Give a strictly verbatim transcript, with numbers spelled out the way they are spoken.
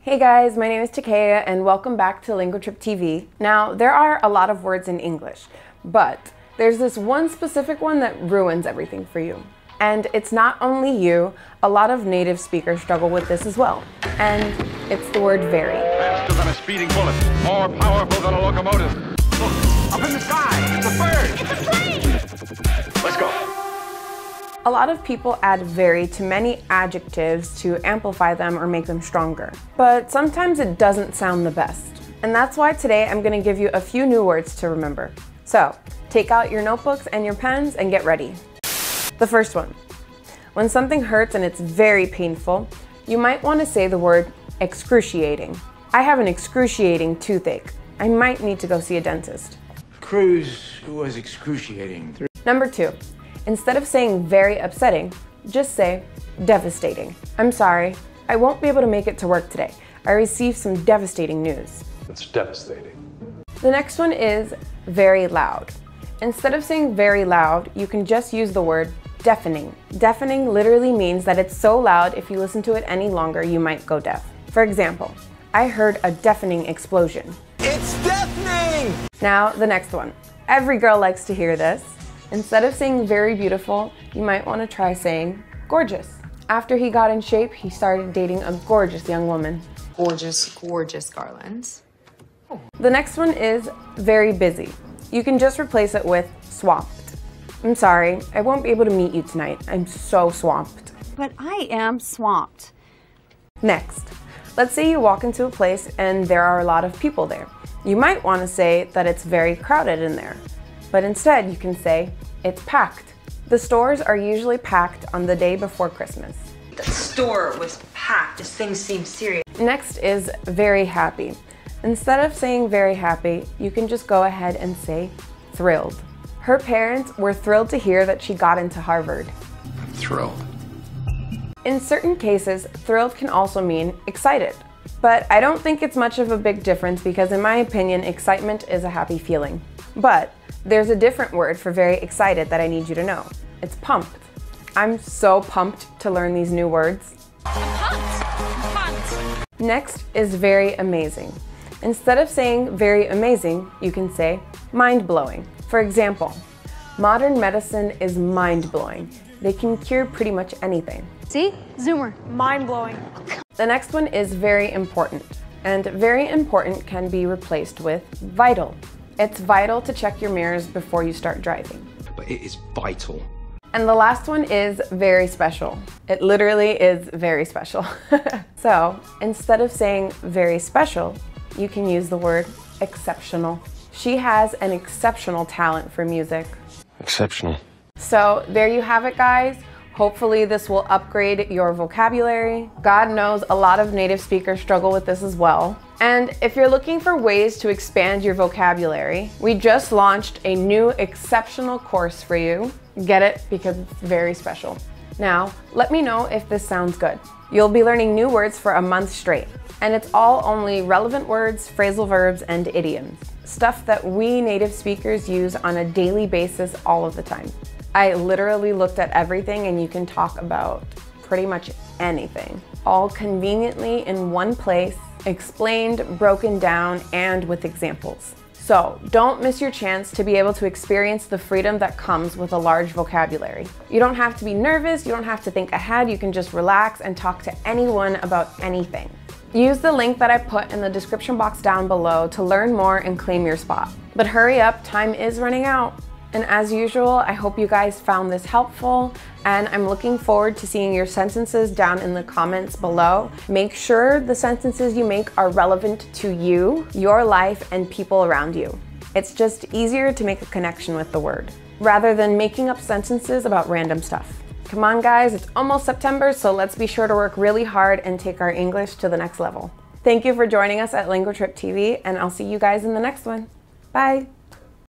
Hey guys, my name is Takea and welcome back to Lingotrip T V. Now, there are a lot of words in English, but there's this one specific one that ruins everything for you. And it's not only you, a lot of native speakers struggle with this as well. And it's the word very. Faster than a speeding bullet, more powerful than a locomotive. Look, up in the sky, it's a bird. It's a plane. Let's go. A lot of people add very to many adjectives to amplify them or make them stronger. But sometimes it doesn't sound the best. And that's why today I'm going to give you a few new words to remember. So, take out your notebooks and your pens and get ready. The first one. When something hurts and it's very painful, you might want to say the word excruciating. I have an excruciating toothache. I might need to go see a dentist. Cruise was excruciating. Number two. Instead of saying very upsetting, just say devastating. I'm sorry, I won't be able to make it to work today. I received some devastating news. It's devastating. The next one is very loud. Instead of saying very loud, you can just use the word deafening. Deafening literally means that it's so loud if you listen to it any longer, you might go deaf. For example, I heard a deafening explosion. It's deafening! Now, the next one. Every girl likes to hear this. Instead of saying very beautiful, you might want to try saying gorgeous. After he got in shape, he started dating a gorgeous young woman. Gorgeous, gorgeous garlands. Oh. The next one is very busy. You can just replace it with swamped. I'm sorry, I won't be able to meet you tonight. I'm so swamped. But I am swamped. Next, let's say you walk into a place and there are a lot of people there. You might want to say that it's very crowded in there. But instead, you can say, it's packed. The stores are usually packed on the day before Christmas. The store was packed. This thing seems serious. Next is very happy. Instead of saying very happy, you can just go ahead and say thrilled. Her parents were thrilled to hear that she got into Harvard. I'm thrilled. In certain cases, thrilled can also mean excited. But I don't think it's much of a big difference because in my opinion, excitement is a happy feeling. But there's a different word for very excited that I need you to know. It's pumped. I'm so pumped to learn these new words. Pumped. Pumped. Next is very amazing. Instead of saying very amazing, you can say mind-blowing. For example, modern medicine is mind-blowing. They can cure pretty much anything. See? Zoomer. Mind-blowing. The next one is very important. And very important can be replaced with vital. It's vital to check your mirrors before you start driving. But it is vital. And the last one is very special. It literally is very special. So instead of saying very special, you can use the word exceptional. She has an exceptional talent for music. Exceptional. So there you have it, guys. Hopefully this will upgrade your vocabulary. God knows a lot of native speakers struggle with this as well. And if you're looking for ways to expand your vocabulary, we just launched a new exceptional course for you. Get it? Because it's very special. Now, let me know if this sounds good. You'll be learning new words for a month straight. And it's all only relevant words, phrasal verbs, and idioms. Stuff that we native speakers use on a daily basis all of the time. I literally looked at everything and you can talk about pretty much anything. All conveniently in one place, explained, broken down, and with examples. So don't miss your chance to be able to experience the freedom that comes with a large vocabulary. You don't have to be nervous, you don't have to think ahead, you can just relax and talk to anyone about anything. Use the link that I put in the description box down below to learn more and claim your spot. But hurry up, time is running out. And as usual, I hope you guys found this helpful, and I'm looking forward to seeing your sentences down in the comments below. Make sure the sentences you make are relevant to you, your life, and people around you. It's just easier to make a connection with the word, rather than making up sentences about random stuff. Come on guys, it's almost September, so let's be sure to work really hard and take our English to the next level. Thank you for joining us at Lingotrip T V, and I'll see you guys in the next one. Bye!